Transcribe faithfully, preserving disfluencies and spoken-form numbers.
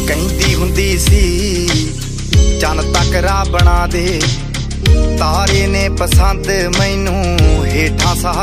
ਕਹਿੰਦੀ ਹੁੰਦੀ ਸੀ ਚੰਨ ਤੱਕ ਰਾਹ ਬਣਾ ਦੇ, ਤਾਰੇ ਨੇ ਪਸੰਦ ਮੈਨੂੰ ਹੇਠਾਂ ਸਾ